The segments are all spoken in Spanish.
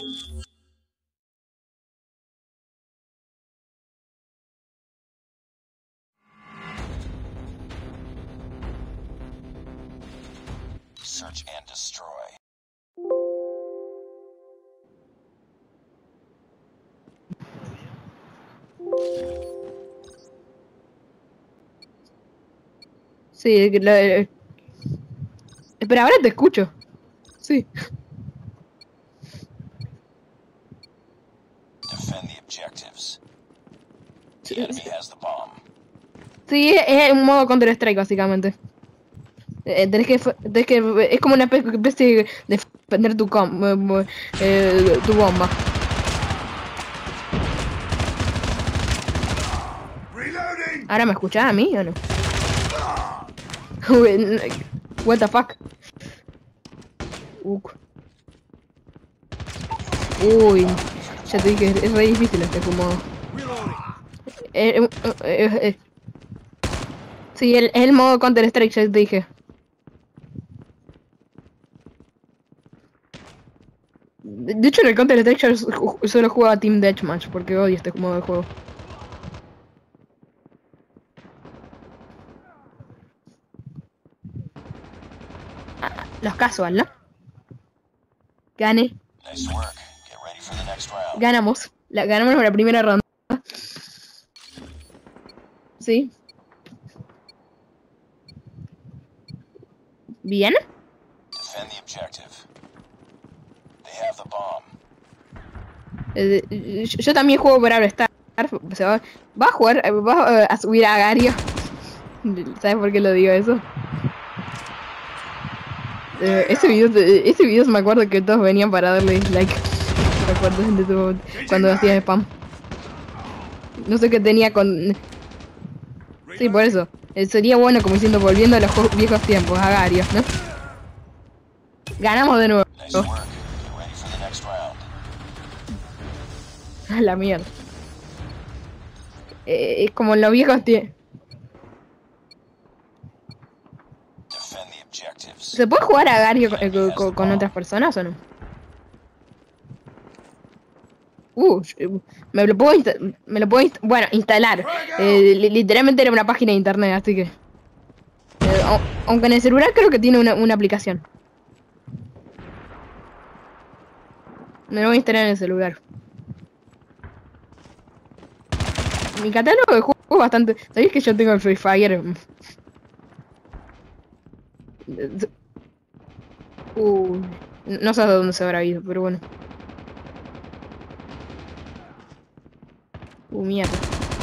Search and destroy. Sí, espera, ahora te escucho. Sí. Defend the objectives. The enemy has the bomb. Sí, es un modo Counter-Strike, básicamente. Es como una especie de defender tu tu bomba. ¿Ahora me escuchás a mí o no? What the fuck? Uy, ya te dije, es re difícil este como... Sí, es el modo Counter-Strike, ya te dije. De hecho, en el Counter-Strike yo solo juego a Team Deathmatch porque odio este modo de juego. Los casual, ¿no? Gane. Nice work. Get ready for the next round. Ganamos. Ganamos la primera ronda. Sí. Bien. Defend the objective. They have the bomb. Yo también juego Brawl Stars. O sea, va a jugar, va a subir a Agario. ¿Sabes por qué lo digo eso? Ese video me acuerdo que todos venían para darle dislike. Recuerdo en ese momento, cuando hacía spam. No sé qué tenía con... Sí, por eso. Sería bueno como diciendo, volviendo a los viejos tiempos, Agario, ¿no? Ganamos de nuevo. Nice work. Get ready for the next round. A la mierda. Es como en los viejos tiempos. Defend the objectives. ¿Se puede jugar a Agario con otras personas o no? Me lo puedo bueno, instalar. Literalmente era una página de internet, así que... aunque en el celular creo que tiene una aplicación. Me lo voy a instalar en el celular. Mi catálogo de juegos es bastante... ¿Sabéis que yo tengo el Free Fire? No sé de dónde se habrá ido, pero bueno. Mierda.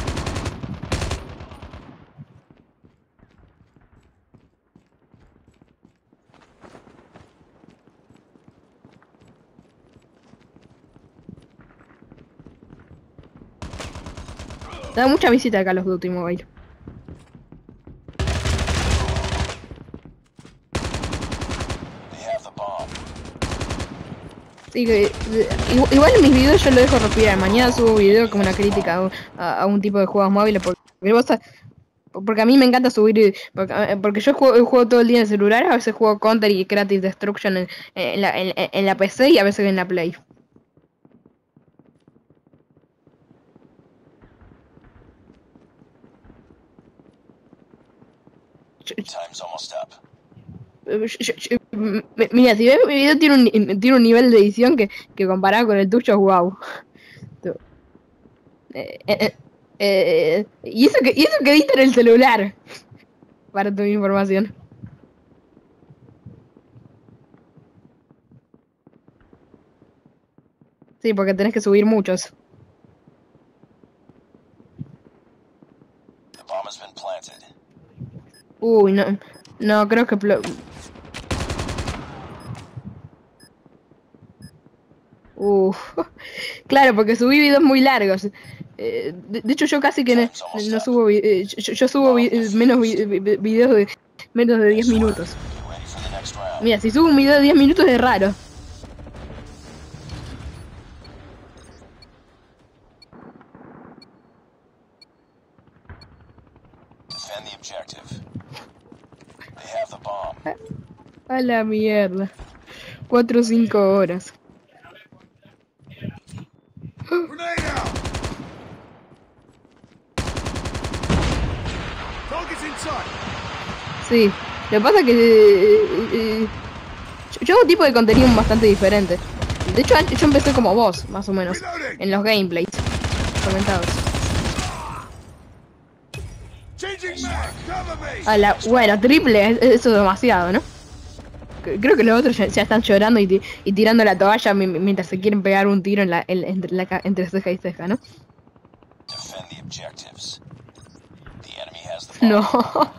Da mucha visita acá a los Duty Mobile. They have the bomb. Sí, igual en mis videos yo lo dejo respirar. Mañana subo video como una crítica a un tipo de juegos móviles. Porque a mí me encanta subir. Porque yo juego todo el día en el celular. A veces juego Counter y Creative Destruction en la PC y a veces en la Play. Time's almost up. Mira, si ves mi video tiene un nivel de edición que comparado con el tuyo, wow. Y eso que edita en el celular. Para tu información. Sí, porque tenés que subir muchos. The bomb has been planted. Uy, no. No, creo que... Claro, porque subí videos muy largos. De hecho, yo casi que no subo... yo subo menos videos de menos de 10 minutos. Get ready for the next round. Mira, si subo un video de 10 minutos es raro. Defend the objective. They have the bomb. A la mierda. 4 o 5 horas. Sí, lo que pasa es que yo hago un tipo de contenido bastante diferente. De hecho, yo empecé como vos, más o menos, en los gameplays comentados. Bueno, triple, eso es demasiado, ¿no? Creo que los otros ya están llorando y tirando la toalla mientras se quieren pegar un tiro entre ceja y ceja, ¿no? Defend the objectives. The enemy has the No. bomb.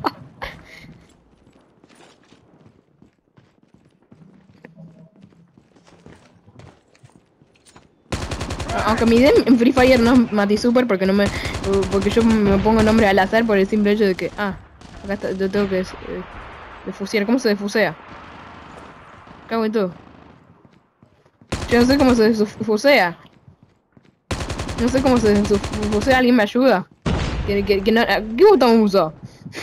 Aunque mi idea en Free Fire no es Mati Super porque porque yo me pongo nombre al azar por el simple hecho de que acá está, yo tengo que defusear. ¿Cómo se defusea? Cago en todo. Yo no sé cómo se defusea. No sé cómo se defusea, alguien me ayuda. ¿Qué botón uso?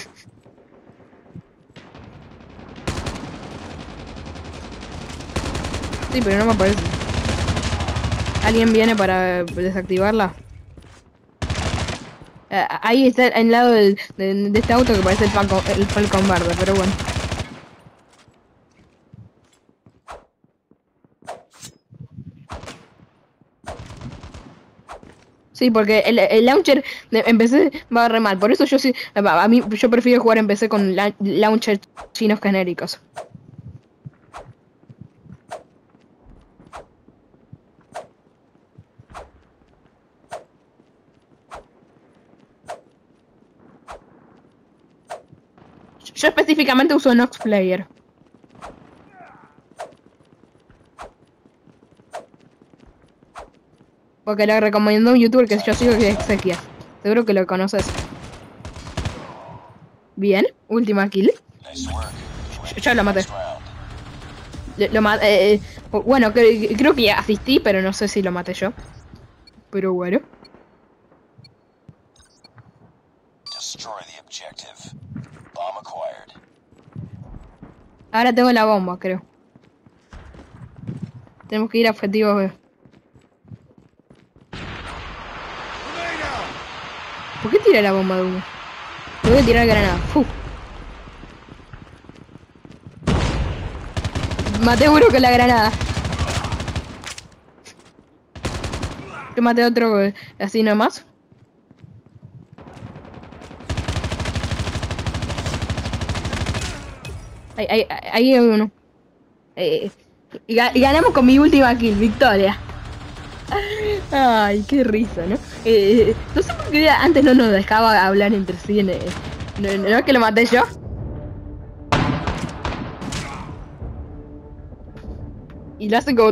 Sí, pero no me aparece. ¿Alguien viene para desactivarla? Ahí está al lado de este auto que parece el Falcon verde, pero bueno. Sí, porque el launcher en PC va re mal. Por eso yo sí, yo prefiero jugar en PC con launchers chinos genéricos. Yo específicamente uso Nox Player. Porque lo recomendó un youtuber que yo sigo, que es Exequias. Seguro que lo conoces. Bien, última kill. Nice work. Yo lo maté. Next round. Bueno, creo que asistí, pero no sé si lo maté yo. Pero bueno. Destroy the objective. Bomb acquired. Ahora tengo la bomba, creo. Tenemos que ir a objetivo B. ¿Por qué tira la bomba de humo? Voy a tirar granada. Maté uno con la granada. Yo maté a otro así nomás. Ahí hay uno. Y ganamos con mi última kill, victoria. Ay, qué risa, ¿no? No sé por qué antes no nos dejaba hablar entre sí. ¿No es que lo maté yo? Y lo hace como...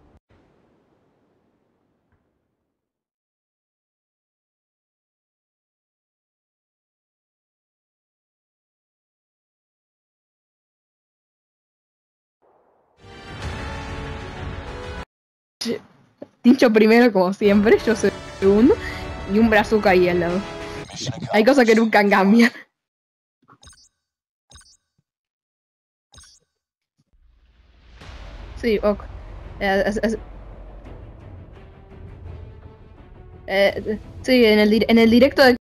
Tincho primero como siempre, yo segundo. Y un brazuca ahí al lado. Mission Hay cosas que accomplished. nunca cambian. Sí, ok. Sí, en el directo de